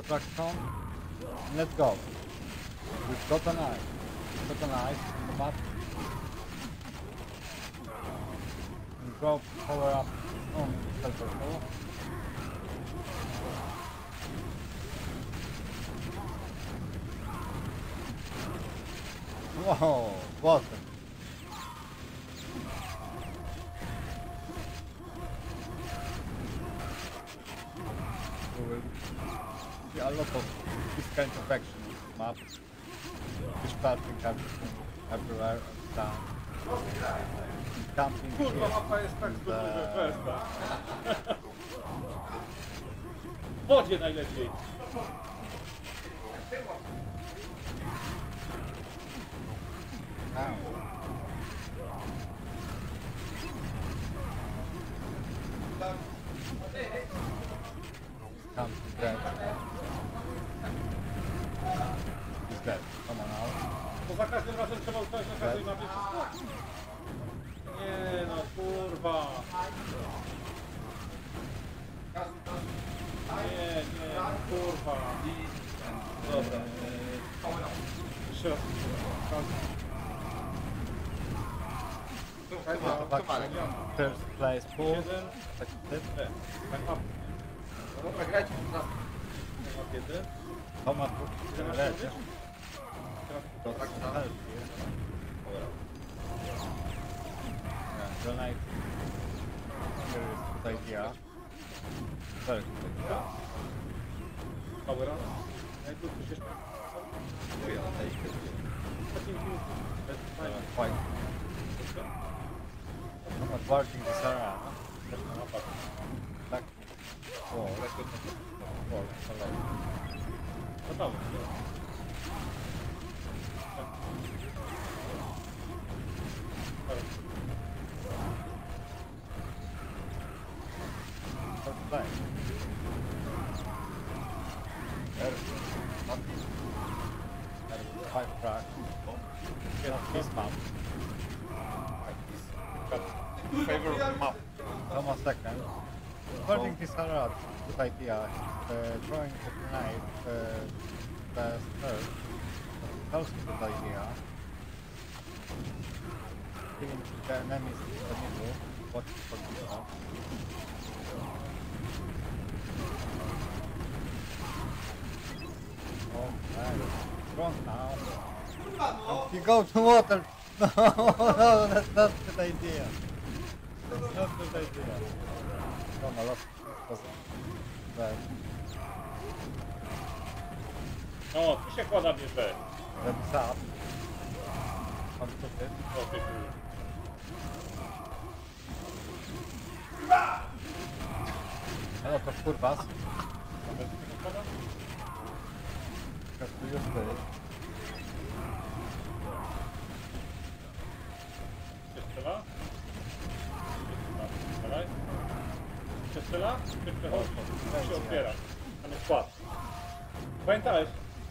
attraction. Let's go. We've got an ice. We've got an ice on the map. And go power up on Self-Control. Whoa, what? We will see a lot of this kind of action in this map. Starting everywhere and down. Camping here. Kurwa, mapa jest tak And, zbyt w wodzie najlepiej. Camping dead. He's dead. Come on now. Bo za każdym razem trzeba ustawić na każdej mapie wszystko. Nie no, kurwa. Nie, kurwa. Dobra. Jeszcze raz. First place pool. Jeden. Taki typ. Dobra, grajcie na nas. Map jeden. Tomat red. To tak, Help here. Yeah, grenade. Here is good idea. Very good idea. Power up. Jak tu coś jeszcze? Quite. I'm advancing this area. Tak. O, hello. Gotowy. First play. There's five tracks. This map. Favorite map. Almost second. Holding this area, good idea. Throwing the grenade first. Also good idea. Killing the enemies in the middle. Watch for this one. Oh man, strong now. If you go to water, no, that's not a good idea. That's not a good idea. Come on, lost bad. No, tu się kłada bierze. That's up. On to it. O, ty kur... No to kurwas. Nawet tego kłada? Kastuję tutaj. Się strzela? Strzelaj. Się strzela? Się przechodzi. Się otwiera. Tam jest kład. Pamiętałeś?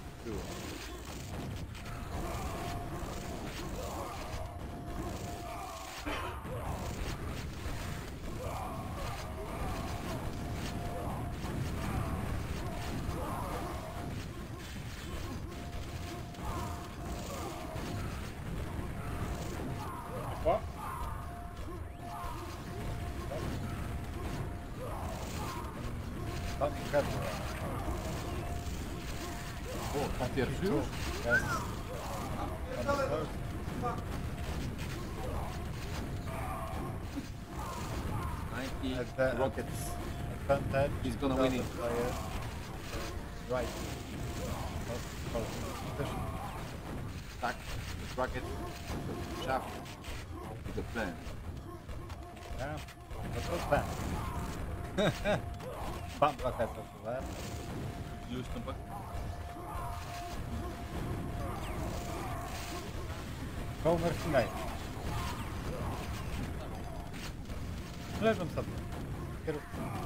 Kład? Tam everywhere. O, na pierwszy już? Yes. On the first. At the Rockets. advantage. He's gonna win it. Player. Right. Tak, rocket, shaft, i the plan. Yeah. That was bad. Bump rocket everywhere. Już tam pak? Go mercenary. Leżą sobie. Kierunku.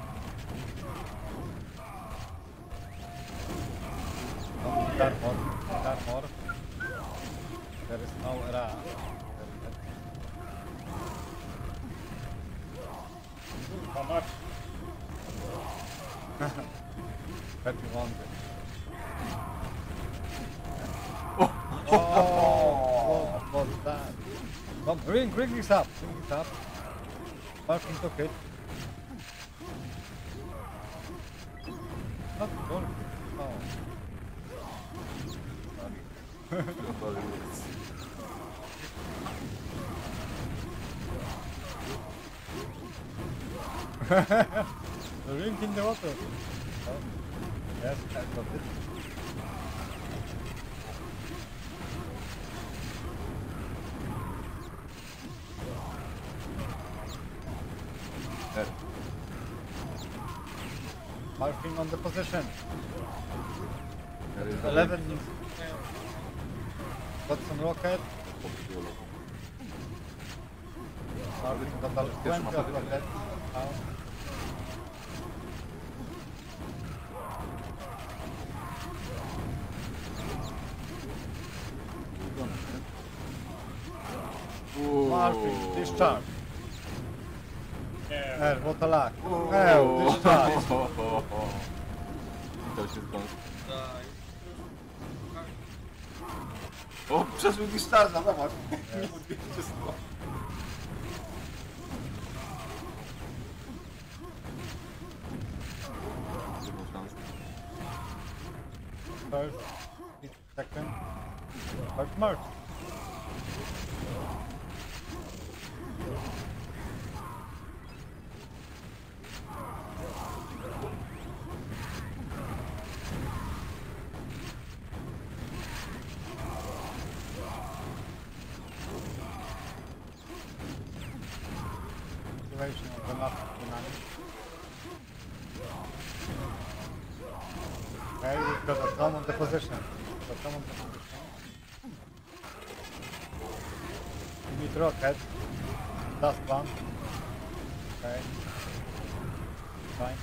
Armor. There is no era. Kurwa mać. 3100. Oh, what was that? Come, bring this up. Bring this up. Marking took it. Not going. Oh. The ring in the water. Oh. Yes, I got it. There. Marking on the position. There is the 11. Got some rocket. Marking total 20 of rocket. Now. Marking, discharge. Nie, What a luck. Discharge. I to się skończy. O, przeżył discharge'a, zobacz. First, second, third march. Activation of the last dynamic. Okay, we've got a Tom on the position. Got Tom on the position. We need rocket. Last one. Okay. Fine.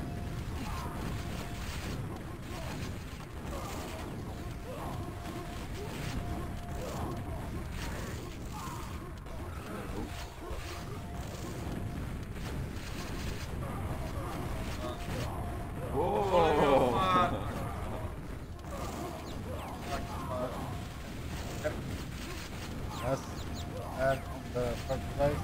Yes. And on the first place.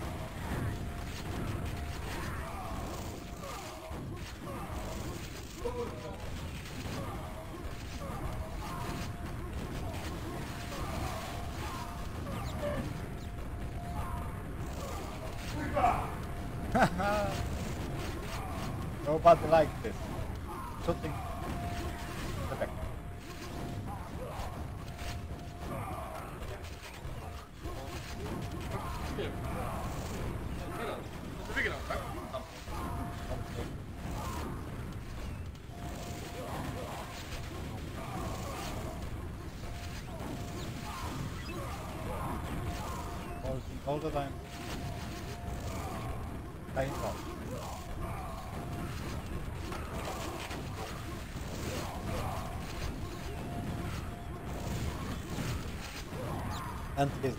Nobody likes this. Shooting the back. Wygrał, tak? Tam. All the time. Time off. And his.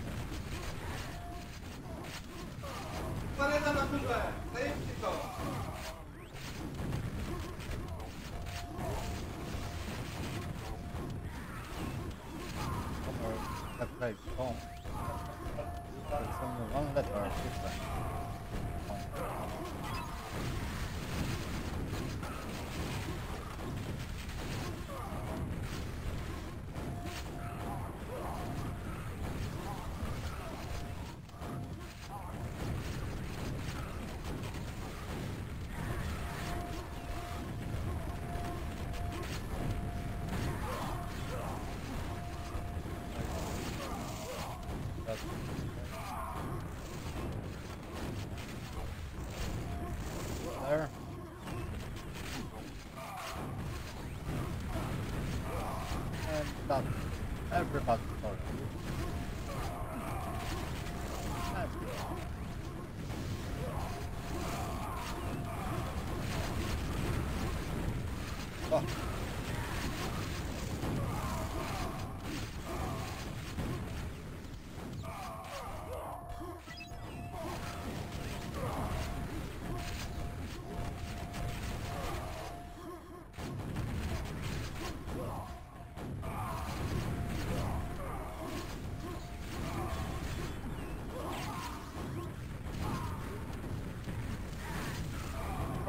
Pareta na górze! Zajęcie to! That right. Oh. It's only one letter. Different. There. And that's everybody sorry. Oh.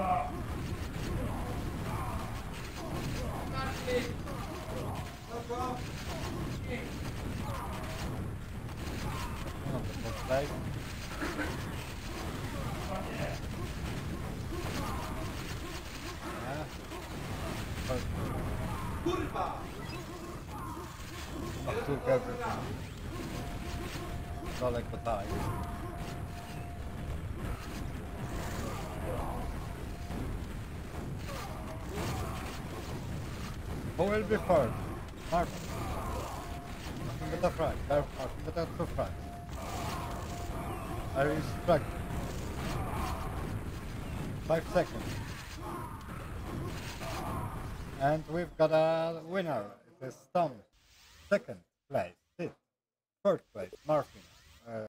No, to tutaj. Nie. Kurwa! Powtórkę daleko tak. Who will be first? Mark. Nothing but a frag. Nothing but a two frags. I instruct. 5 seconds. And we've got a winner. It is Tom. Second place, Sid. Third place, Martin.